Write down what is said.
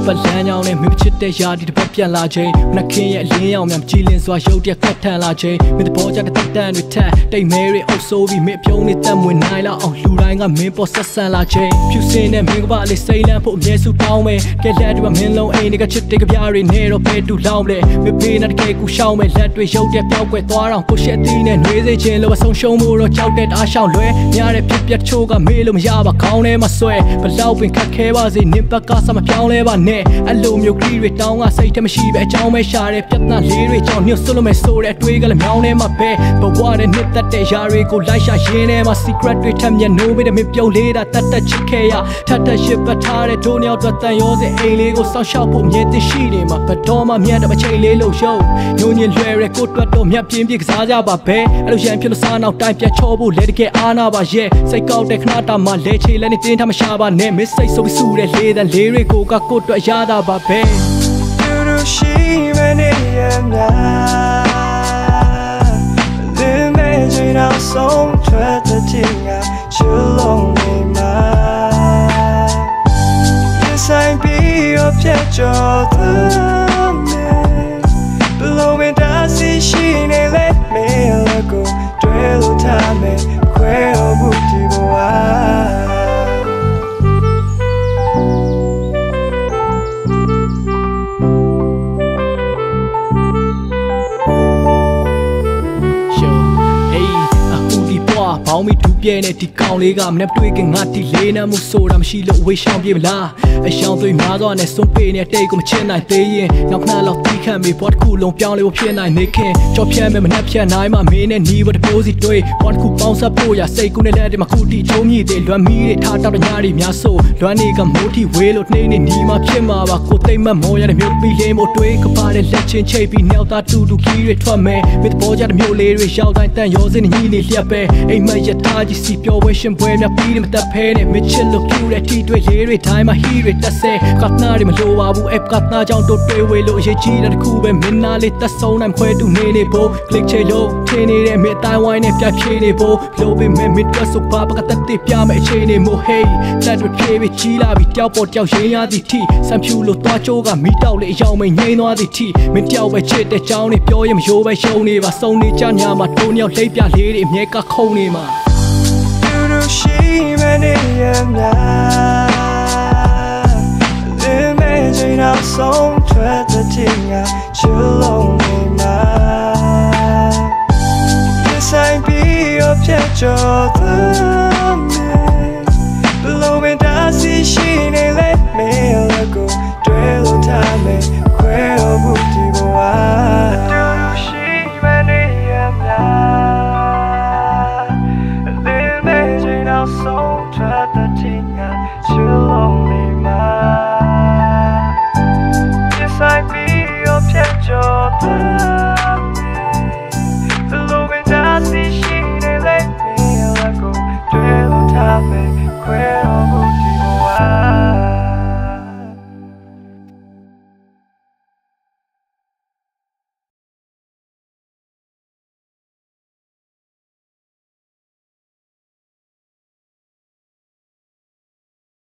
ပတ်လမ်းကြောင်းနဲ့မင်းချစ်တဲ့ယာဒီတစ်ပတ်ပြန်လာချိန်နှခင်းရဲ့လင်းရောင်များကြည်လင်စွာရုပ်တရက်ကတ်ထန်လာချိန်မင်းတဘောကြတဲ့တန်တွေထက်တိတ်မဲတွေအုပ်ဆိုးပြီးမင်းပြုံးနေတတ်မွေနိုင်လောက်အောင်လူတိုင်းကမင်းပေါ်ဆက်ဆံလာချိန်ဖြူစင်တဲ့မင်းကပါလေးစိမ့်လန်းဖို့အမြဲစုတောင်းမယ်ကဲလက်တွေမင်းလုံးအိမ်တွေကချစ်တဲ့ကြပြားတွေနဲ့တော့ပဲတူလောင်းလေမင်းဖေးနဲ့တကယ်ကူရှောင်းမယ်လက်တွေရုပ်တဲ့ပြောက်ွယ်သွားတော့ကိုရှက်တီးနဲ့နှွေးစေခြင်းလို့အဆုံးရှုံးမှုတော့ကြောက်တဲ့အားရှောင်းလွဲများတဲ့ပြက်ပြက်ချိုးကမေးလို့မရပါခေါင်းထဲမှာဆွဲဘလောက်ပင်ခက်ခဲပါစေနင်ဘက်ကစမပြောင်းလဲပါနဲ့အလိုမျိုးကလေးတွေတောင်းကစိတ်ထဲမရှိပဲအကြောင်းပဲရှာတဲ့ပြဿနာလေးတွေကြောင့်ညှို့ဆွလို့မဲ့ဆိုတဲ့အတွေးကလည်းမြောင်းထဲမှာပဲဘဝနဲ့နှစ်သက်တဲ့ຢာတွေကိုလိုက်ရှာရင်းထဲမှာ secret တွေထပ်မြက်နိုးပြီးတဲ့မပြုံးလေးတာတတ်တတ်ချစ်ခဲ့ရထပ်ထပ်ရှစ်ပတ်ထားတဲ့ဒိုးနှစ်ယောက်တော့တန်ရောစအိမ်လေးကိုစောင့်ရှောက်ဖို့မြဲတရှိနေမှာဘတော်မှမြတ်တော့အချိန်လေးလို့ရုပ်ညိုညင်လွယ်ရဲကိုတွတ်တော့မြတ်ပြင်းပြကစားကြပါပဲအဲ့လိုရန်ဖြစ်လို့စားနောက်တိုင်းပြတ်ချောဖို့လဲတကယ်အားနာပါရဲ့စိတ်ကောက်တဲ့ခဏတာမှလဲချေလဲနေတင်းထားမရှာပါနဲ့မစ်စိတ်ဆိုပြီးစုတဲ့လေးတန်လေးတွေကိုကိုတွတ်ရတာပါပဲရှိမနေရမလားလင်းမဲ့ချိန်တော့ဆုံးထွက်တဲ့ချိန်ကချူလုံးနေမှာရင်ဆိုင်ပြီးရပြတ်ကျော်တဲ့ဘလို့မတားစီရှိနေလေမေလကိုတွေ့လို့ထားမယ်ခွဲဖို့ဒီဘဝဘောင်းမီဒူးပြဲနဲ့ဒီကောင်လေးကမနဲ့တွေ့ခင်ငါတီလေးနဲ့မှုဆိုတာမရှိလို့အဝေးရှောင်ပြေမလားအရှောင်သွေးများစွာနဲ့စွန့်ပေးနေတိတ်ကိုမချင်နိုင်သေးရင်နောက်ခဏလောက်တီးခတ်မေဘောတစ်ခုလုံးပြောင်းလဲဖို့ဖြစ်နိုင်နေခင်ကြော်ဖြတ်မဲ့မနှက်ဖြတ်နိုင်မှမင်းနဲ့နီးဘတစ်ပိုးစီတွေးဘောတစ်ခုပေါင်းဆက်ဖို့ရစိတ်ကူးနဲ့လက်တွေမှာခုတီချုံမြည်သေးလွမ်းမီတွေထားတောက်တဲ့ညာတွေများဆိုလွမ်းနေကမိုးထီဝေးလို့နှိမ့်နေနီးမှဖြစ်မှာပါကိုသိမ့်မမောရတဲ့မြို့ပြီးလေးမို့တွေးကပါတဲ့လက်ချင်းချိတ်ပြီးနောက်သားတူတူခီးတွေထွက်မယ်မစ်ဘောကြတဲ့မြို့လေးတွေရောက်တိုင်းတန်ရောစင်းညီနေလျက်ပဲအိမ်မက်ရထားကြီးစီပြောဝဲရှင်ပွဲများပြီးတယ်မတက်ဖဲနဲ့မချစ်လို့ကျူတဲ့တီတွေလေးတွေတိုင်းမှာဟီတွေတက်ဆဲကတ်နာတွေမလိုပါဘူးအပ်ကတ်နာကြောင့်တို့တွေဝေလို့အရေးကြီးတဲ့တစ်ခုပဲမင်းနာလေးတက်ဆုံးနိုင်ခွဲတူနေနေဖို့ click ချေလို့ထင်းနေတဲ့မြေတိုင်းဝိုင်းနဲ့ပြဖြေနေဖို့လိုပေမဲ့မစ်ကဆုပ်ပါပကတက်တိပြမဲ့အချိန်နေမို့ hey လက်တွေဖြေပြီးကြီးလာပြီးတယောက်ပေါ်တယောက်ရင်းရသည်ထီစံဖြူလို့သွားချိုးကမီတောက်လေးအယောင်မငိမ့်သွားသည်ထီမင်းတယောက်ပဲချစ်တဲ့ကြောင်းနဲ့ပြောရင်မရိုးပဲရှုံးနေပါစုံနေကြညာမှာတိုးနှစ်ယောက်လိပ်ပြလေးတွေအမြဲကခုံနေမှာရှိမနေရမလားလင်းမဲ့ချိန်တော့ဆုံးထွက်တဲ့ချိန်ကချူလုံးနေမှာရင်ဆိုင်ပြီးရပြတ်ကျော်တဲ့ဘလို့မတားစီရှိနေလေမေလကိုတွေ့လို့ထားမယ်ခွဲဖို့ဒီဘဝရှိမနေရမလားဆုံးထွက်တဲ့ချိန်ကချူလုံးနေမှာရင်ဆိုင်ပြီးရပြတ်ကျော်တဲ့